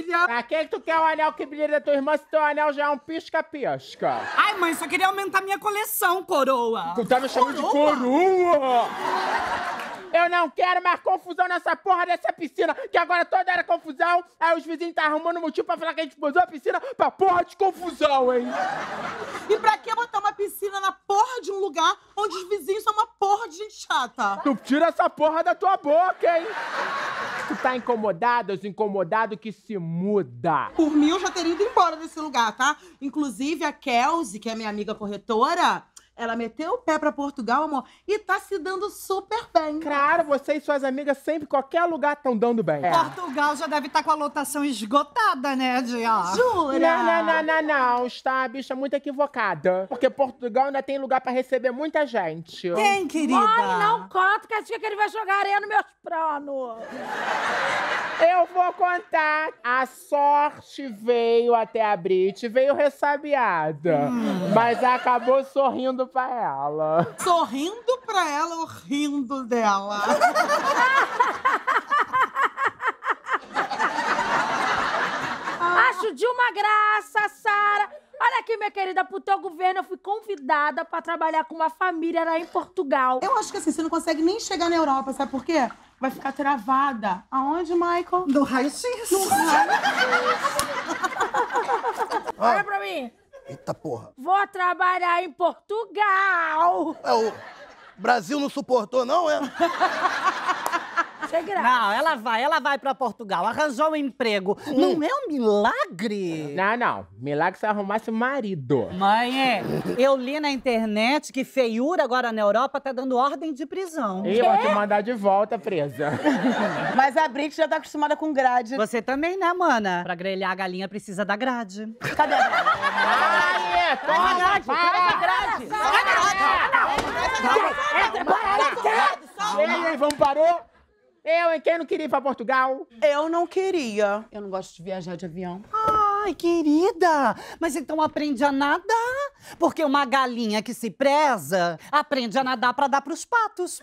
brilha. Pra que tu quer o anel que brilha da tua irmã se teu anel já é um pisca-pisca? Ai, mãe, só queria aumentar minha coleção, coroa. Tu tá me chamando de coroa? Eu não quero mais confusão nessa porra dessa piscina, que agora toda era confusão, aí os vizinhos tá arrumando motivo pra falar que a gente usou a piscina pra porra de confusão, hein? E pra que botar uma piscina na porra de um lugar onde os vizinhos são uma porra de gente chata? Tu tira essa porra da tua boca, hein? Tu tá incomodado, os incomodados que se muda. Por mim, eu já teria ido embora desse lugar, tá? Inclusive, a Kelsey, que é minha amiga corretora, ela meteu o pé pra Portugal, amor, e tá se dando super bem. Claro, você e suas amigas sempre, em qualquer lugar, estão dando bem. Portugal já deve estar com a lotação esgotada, né, Dia? Jura? Não, está a bicha muito equivocada. Porque Portugal ainda tem lugar pra receber muita gente. Quem, querida? Mãe, não conta que acha que ele vai jogar areia nos meus planos. Eu vou contar. A sorte veio até a Brit, veio ressabiada. Mas acabou sorrindo pra ela. Sorrindo pra ela ou rindo dela? Acho de uma graça, Sara. Olha aqui, minha querida, pro teu governo eu fui convidada pra trabalhar com uma família lá em Portugal. Eu acho que assim, você não consegue nem chegar na Europa, sabe por quê? Vai ficar travada. Aonde, Michael? Do raio-x. Olha pra mim. Eita porra. Vou trabalhar em Portugal. É, o Brasil não suportou, não, é? Sem graça. Não, ela vai pra Portugal, arranjou um emprego. Não é um milagre? Não. Milagre se arrumasse marido. Mãe, eu li na internet que feiura agora na Europa tá dando ordem de prisão. E vou te mandar de volta, presa. Mas a Brit já tá acostumada com grade. Você também, né, mana? Pra grelhar a galinha precisa da grade. Cadê a grade? Aí, toma, para! Ei, vamos parou? Eu, hein? Quem não queria ir pra Portugal? Eu não queria. Eu não gosto de viajar de avião. Ai, querida, mas então aprende a nadar. Porque uma galinha que se preza aprende a nadar pra dar pros patos.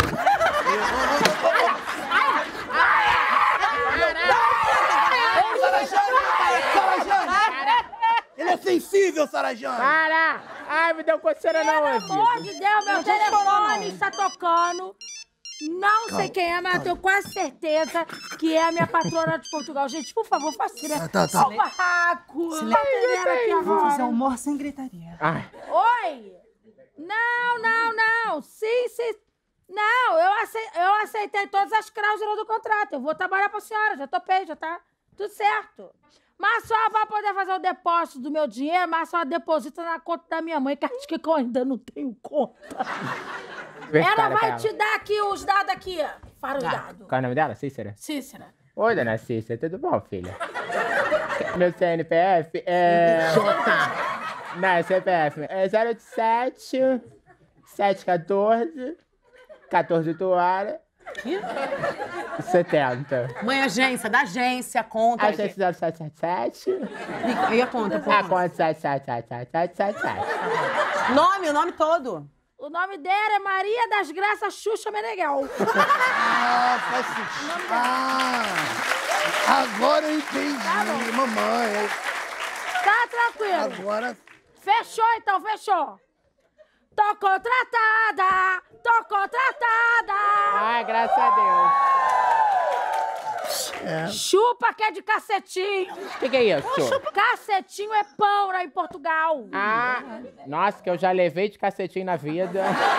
Ele é sensível, Sarajane! Para! Ai, me deu coceira na Pelo ouvido. amor de Deus, meu telefone está tocando. Não sei quem é, mas eu tenho quase certeza que é a minha patrona de Portugal. Gente, por favor, faça silêncio. Tá. Só um barraco. Silêncio. Aqui Vou fazer agora. humor sem gritaria. Ai, Oi! Não. Sim. Não, eu aceitei todas as cláusulas do contrato. Eu vou trabalhar pra senhora, já topei, já tá tudo certo. Mas só vai poder fazer o depósito do meu dinheiro, mas só deposita na conta da minha mãe, que acho que eu ainda não tenho conta. Ela vai te dar aqui os dados aqui. Para os dados. Qual é o nome dela? Cícera? Cícera. Oi, dona Cícera, tudo bom, filha? Meu CNPF é... Não, é CPF. É 087 714 14 horas 70. Mãe, agência, da agência, conta. Agência 0777. E a conta, pô? A conta 777777. O nome todo. O nome dela é Maria das Graças Xuxa Meneghel. Ah, faz sentido. Agora eu entendi, mamãe. Tá tranquilo. Agora... Fechou, então, fechou. Tô contratada! Ai, graças a Deus. Chupa que é de cacetinho. O que é isso? Cacetinho é pão lá em Portugal. Ah, nossa, que eu já levei de cacetinho na vida.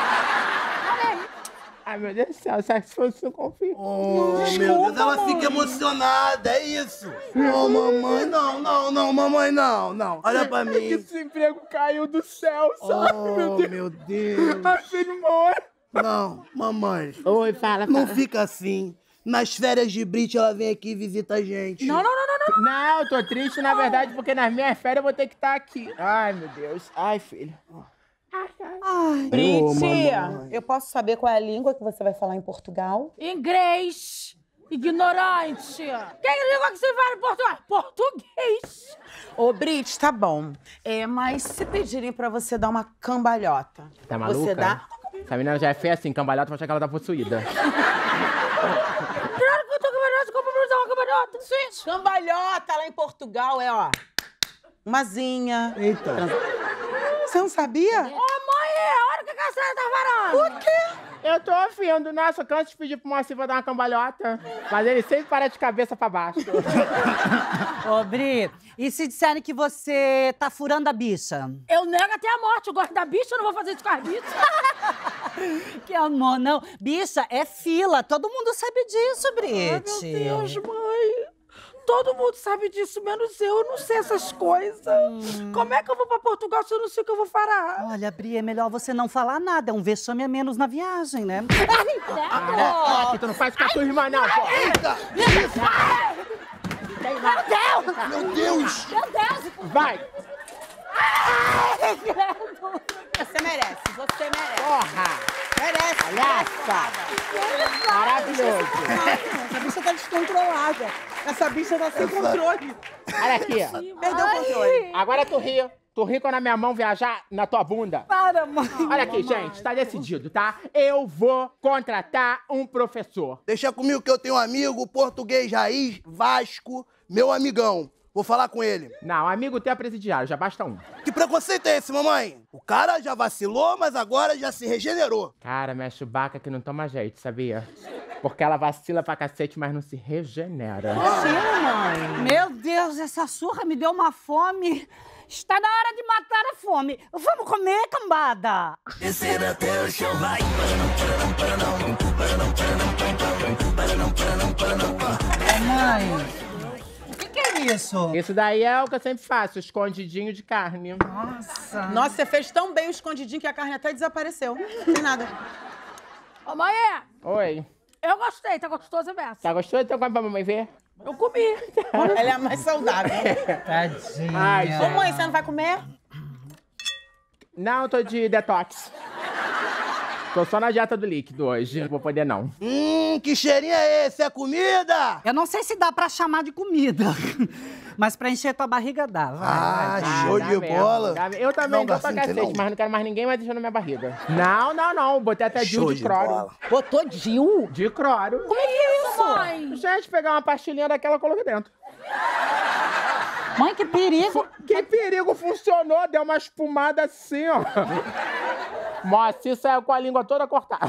Ai, meu Deus do céu, será que se fosse eu confio? Oh, meu Deus, ela fica emocionada, é isso? Oh, mamãe, não, mamãe, não. Olha pra mim. Esse emprego caiu do céu, sabe, Oh, meu Deus. Ai, filho, morre. Não, mamãe, Oi, fala. não fica assim. Nas férias de Brit, ela vem aqui e visita a gente. Não. Não, eu tô triste, na verdade, porque nas minhas férias eu vou ter que estar aqui. Ai, meu Deus. Ai, filho. Brit, mamãe. eu posso saber qual é a língua que você vai falar em Portugal? Inglês. Ignorante. Que língua que você fala em Portugal? Português. Ô, Brit, tá bom. Mas se pedirem pra você dar uma cambalhota, Tá maluca? você dá? Essa menina já é feia assim, cambalhota, vai achar que ela tá possuída. Claro que eu tô cambalhota, como pra dar uma cambalhota? cambalhota. Sim. Cambalhota lá em Portugal é, ó, uma zinha. Eita. Você não sabia? Ô, mãe, olha o que a senhora tá falando. O quê? Eu tô ouvindo. Nossa, eu canso de pedir pro Moacir pra dar uma cambalhota. Mas ele sempre para de cabeça pra baixo. Ô, Bri, e se disserem que você tá furando a bicha? Eu nego até a morte. Eu gosto da bicha, eu não vou fazer isso com a bicha. Que amor, não. Bicha, é fila. Todo mundo sabe disso, Brit. Ai, meu Deus, mãe. Todo mundo sabe disso, menos eu. Eu não sei essas coisas. Como é que eu vou pra Portugal se eu não sei o que eu vou fará? Olha, Bri, é melhor você não falar nada. É um vexame a menos na viagem, né? Aqui, tu não faz com a tua irmã, não, pô. Eita! Meu Deus! Meu Deus! Vai! Você merece, você merece. Porra! Merece. Palhaça! Maravilhoso! Essa bicha tá descontrolada. Essa bicha tá sem controle. Olha aqui. Perdeu o controle. Agora tu ri. Tu ri quando a minha mão viajar na tua bunda. Para, mãe. Olha aqui, gente, tá decidido, tá? Eu vou contratar um professor. Deixa comigo que eu tenho um amigo, português raiz, Vasco, meu amigão. Vou falar com ele. Não, amigo teu é presidiário, já basta um. Que preconceito é esse, mamãe? O cara já vacilou, mas agora já se regenerou. Cara, minha Chewbacca que não toma jeito, sabia? Porque ela vacila pra cacete, mas não se regenera. Meu Deus, essa surra me deu uma fome. Está na hora de matar a fome. Vamos comer, cambada. Descer até o chão, vai. Mãe, o que é isso? Isso daí é o que eu sempre faço, escondidinho de carne. Nossa. Nossa, você fez tão bem o escondidinho que a carne até desapareceu. Não tem nada. Ô, mãe, Oi. eu gostei. Tá gostoso mesmo. Tá gostoso? Então come pra mamãe ver? Eu comi. Ela é a mais saudável. Tadinha. Ai, Ô, mãe, você não vai comer? Não, eu tô de detox. Tô só na dieta do líquido hoje, não vou poder não. Que cheirinho é esse? É comida? Eu não sei se dá pra chamar de comida, mas pra encher tua barriga dá. Vai. Show dá de mesmo, bola. dá mesmo. Eu também Não, tô pra Garcinho, tem cacete, não. mas não quero mais ninguém mais deixando na minha barriga. Não. Botei até Show Dil de cloro. bola. Botou Dil? De cloro. Como é que é isso, mãe? Gente, pegar uma pastilhinha daquela, eu coloquei dentro. Mãe, que perigo. Que perigo, funcionou, deu uma espumada assim, ó. Moacir saiu com a língua toda cortada.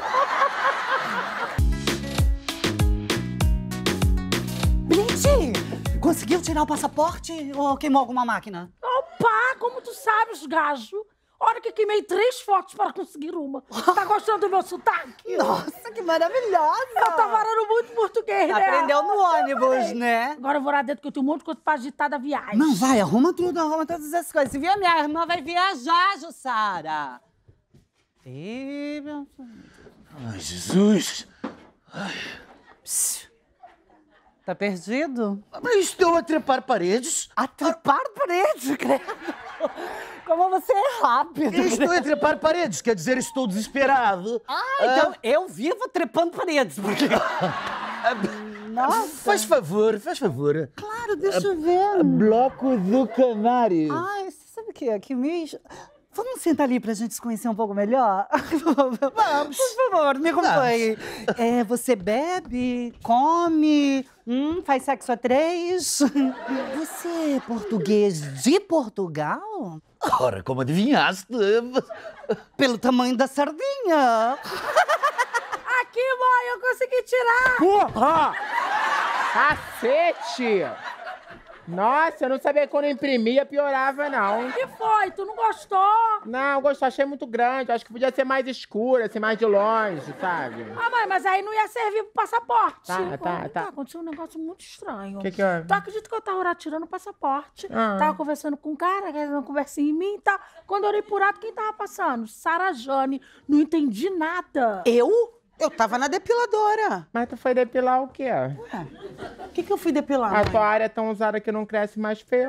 Brit, conseguiu tirar o passaporte ou queimou alguma máquina? Opa, como tu sabes, gajo? Olha que queimei 3 fotos para conseguir uma. Tá gostando do meu sotaque? Nossa, que maravilhosa! Eu tô falando muito português, né? Aprendeu no ônibus, né? Agora eu vou lá dentro que eu tenho um monte de coisa pra agitar da viagem. Não, vai, arruma tudo, arruma todas essas coisas. Se vier, minha irmã vai viajar, Jussara. Ih, meu... Ai, Jesus. Psst. Tá perdido? Mas estou a trepar paredes. A trepar paredes, credo. Como você é rápido. Estou a trepar paredes, quer dizer, estou desesperado. Então eu vivo trepando paredes, porque... Nossa. Faz favor, faz favor. Claro, deixa eu ver. Bloco do Canário. Ai, você sabe o que é? Que me... Vamos sentar ali pra gente se conhecer um pouco melhor? Vamos. Por favor, me acompanhe. Você bebe, come, faz sexo a 3. Você é português de Portugal? Ora, como adivinhaste? Pelo tamanho da sardinha. Aqui, mãe, eu consegui tirar. Porra! Cacete! Nossa, eu não sabia que quando eu imprimia piorava, não. O que foi? Tu não gostou? Não, eu gostei, achei muito grande. Acho que podia ser mais escura, assim, mais de longe, sabe? Ah, mãe, mas aí não ia servir pro passaporte. Tá. Aconteceu um negócio muito estranho. O que é? Tu acredita que eu tava lá tirando o passaporte? Ah. Tava conversando com um cara, querendo uma conversinha em mim e tal. Quando eu olhei por lado, quem tava passando? Sara Jane. Não entendi nada. Eu? Eu tava na depiladora. Mas tu foi depilar o quê? O que eu fui depilar, A mãe? tua área é tão usada que não cresce mais pelo.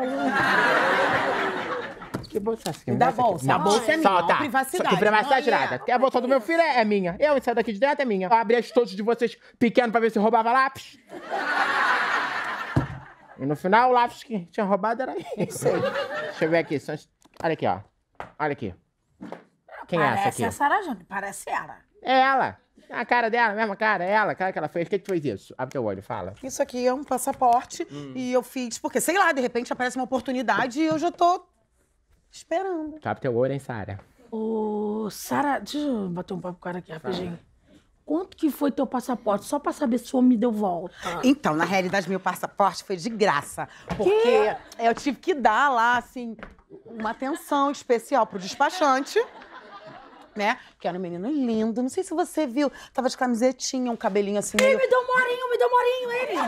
Que bolsa assim? Da bolsa. A bolsa é minha, Solta. ó, privacidade. Que privacidade Olha. nada. A bolsa do meu filho é minha. Eu saio daqui de dentro é minha. Eu abri as todos de vocês pequenos pra ver se roubava lápis. E no final o lápis que tinha roubado era esse aí. Deixa eu ver aqui. Olha aqui, ó. Olha aqui. Quem é essa Parece aqui? a Sara Jane, parece ela. É ela. A cara dela, a mesma cara, é ela, a cara que ela fez. O que fez isso? Abre teu olho, fala. Isso aqui é um passaporte e eu fiz porque, sei lá, de repente aparece uma oportunidade e eu já tô esperando. Abre teu olho, hein, Sara? Ô, Sara, deixa eu bater um papo com o cara aqui rapidinho. Quanto que foi teu passaporte? Só pra saber se o homem me deu volta. Então, na realidade, meu passaporte foi de graça. Porque eu tive que dar lá, assim, uma atenção especial pro despachante, né? Que era um menino lindo. Não sei se você viu. Tava de camisetinha, um cabelinho assim meio... Me deu morinho, ele.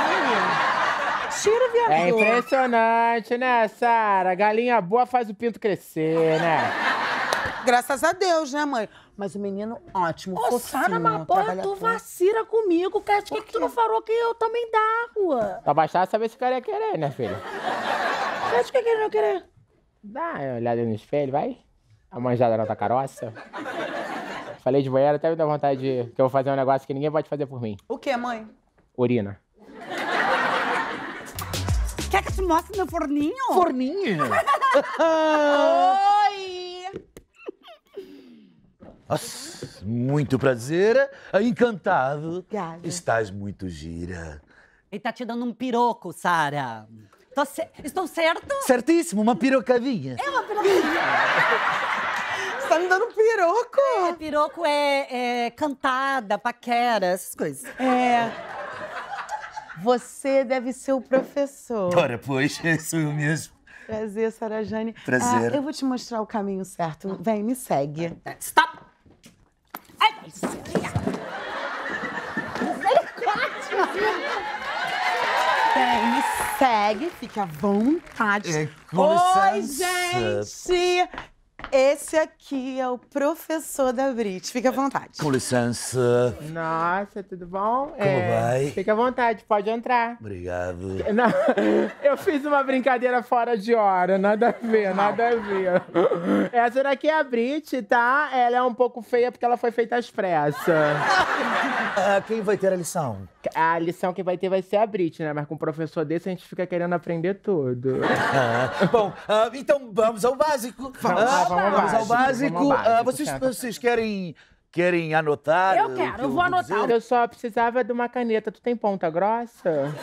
Tira, viado. É impressionante, né, Sara? Galinha boa faz o pinto crescer, né? Graças a Deus, né, mãe? Mas o menino, ótimo, Ô, Sara, mas porra, tu vacila comigo, cara. Por que tu não falou que eu também dava? Só bastava saber se o cara ia querer, né, filho? Acho que ele não querer. Dá uma olhada no espelho, vai. A manjada na tua caroça. Falei de banheiro, até me dá vontade de... Que eu vou fazer um negócio que ninguém pode fazer por mim. O quê, mãe? Urina. Quer que eu te mostre meu forninho? Forninho. Oi! Nossa, muito prazer. Encantado. Obrigada. Estás muito gira. Ele tá te dando um piroco, Sara. Estou certo? Certíssimo, uma pirocadinha. Você tá me dando um piroco? Piroco é cantada, paquera, essas coisas. Você deve ser o professor. Ora, pois, sou eu mesmo. Prazer, Sara Jane. Prazer. Eu vou te mostrar o caminho certo. Vem, me segue. Stop! Ai, Vem, me segue. Fique à vontade. Com Oi, licença. gente! Esse aqui é o professor da Brit. Fique à vontade. Com licença. Nossa, tudo bom? Como vai? Fica à vontade, pode entrar. Obrigado. Não, eu fiz uma brincadeira fora de hora, nada a ver, nada a ver. Essa daqui é a Brit, tá? Ela é um pouco feia porque ela foi feita às pressas. Quem vai ter a lição? A lição que vai ter vai ser a Brit, né? Mas com um professor desse a gente fica querendo aprender tudo. Bom, então vamos ao básico. Vamos ao básico. Vocês querem anotar? Eu quero, eu vou anotar. Eu só precisava de uma caneta. Tu tem ponta grossa?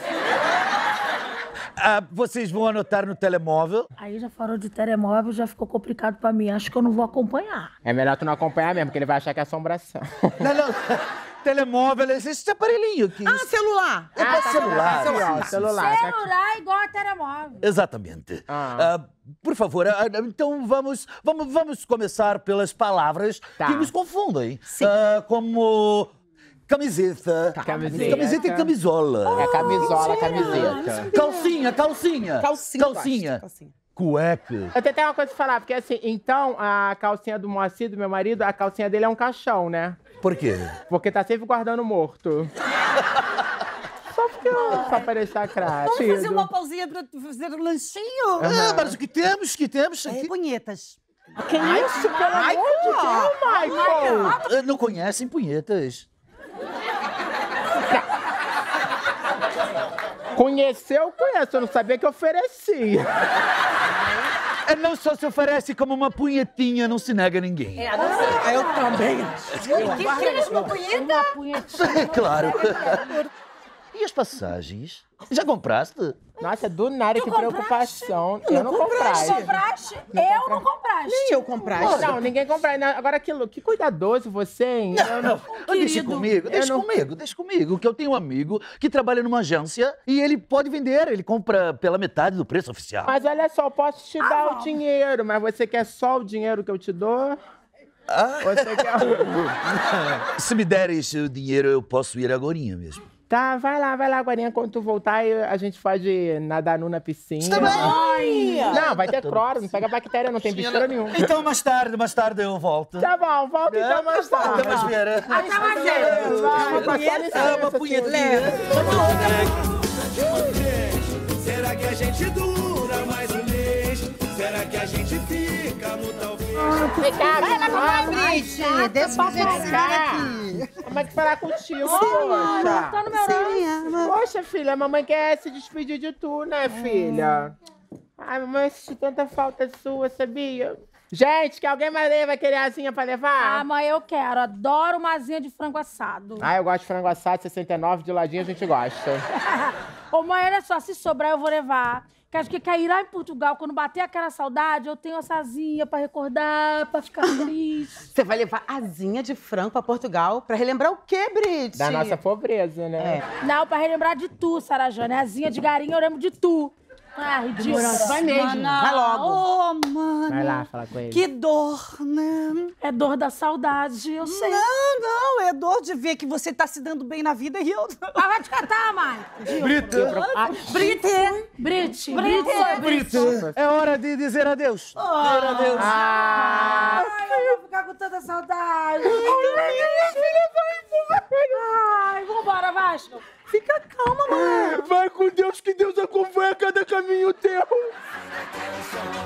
Vocês vão anotar no telemóvel. Aí já falou de telemóvel, já ficou complicado pra mim. Acho que eu não vou acompanhar. É melhor tu não acompanhar mesmo, porque ele vai achar que é assombração. Não. Telemóvel, esse aparelhinho aqui. Celular. É pra celular. Celular. Celular igual a telemóvel. Exatamente. Por favor, então vamos começar pelas palavras que nos confundem. Como camiseta. Camiseta e camisola. É camisola, camiseta. Calcinha. Cueca. Eu tenho até uma coisa pra falar, porque assim, então, a calcinha do Moacir, do meu marido, a calcinha dele é um caixão, né? Por quê? Porque tá sempre guardando morto. Só pra deixar craque. Vamos fazer uma pausinha pra fazer um lanchinho? Mas o que temos aqui? Punhetas. Que isso, pelo amor de Deus, Michael! Não conhecem punhetas? Conheceu, conheço. Eu não sabia que oferecia. Não só se oferece como uma punhetinha, não se nega a ninguém. Eu também. Uma punheta? Claro. E as passagens? Já compraste? Nossa, do nada, que preocupação. Eu não compraste. Compraste? Eu não compraste. Nem eu compraste. Não, ninguém compraste. Agora, que cuidadoso você, hein? Deixa comigo, que eu tenho um amigo que trabalha numa agência e ele pode vender, ele compra pela metade do preço oficial. Mas olha só, eu posso te dar o dinheiro, mas você quer só o dinheiro que eu te dou? Você quer... Se me deres o dinheiro, eu posso ir agorinha mesmo. Tá, vai lá, agorinha. Quando tu voltar, a gente pode nadar nu na piscina. Está bem? Não, vai ter cloro, não pega bactéria, não tem mistura nenhuma. Então, mais tarde eu volto. Tá bom, volta então mais tarde. Até mais ver. Até mais ver. Vai, passar licença. Uma punhetinha. Será que a gente dura mais um mês? Será que a gente fica no talvez? Vai lá com a Brit, deixa eu ver aqui. Como é que falar contigo, poxa? Tá no meu nome. Poxa, filha, a mamãe quer se despedir de tu, né, filha? Ai, mamãe, eu senti tanta falta sua, sabia? Gente, que alguém mais aí vai querer asinha pra levar? Ah, mãe, eu quero. Adoro uma asinha de frango assado. Ah, eu gosto de frango assado, 69, de ladinho a gente gosta. Ô, mãe, olha só, se sobrar eu vou levar. Que acho que quer ir lá em Portugal, quando bater aquela saudade, eu tenho essa asinha pra recordar, pra ficar feliz. Você vai levar asinha de frango pra Portugal pra relembrar o quê, Brit? Da nossa pobreza, né? Não, pra relembrar de tu, Sarajane. Asinha de galinha eu lembro de tu. Ah, ridículo. Vai mesmo, vai logo. Ô, mano. Vai lá falar com ele. Que dor, né? É dor da saudade, eu sei. Não, é dor de ver que você tá se dando bem na vida e eu... Ah, vai te catar, mãe. Brit. É hora de dizer adeus. Dizer adeus. Ai, eu vou ficar com tanta saudade. Ai, vambora, Vasco. Fica calma, mãe. Vai com Deus, que Deus acompanha cada caminho teu.